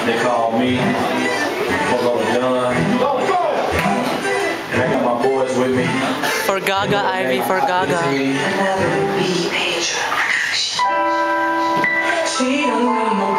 They call me, Polo John, and I got my boys with me. For Gaga, Ivy, for Gaga. She don't know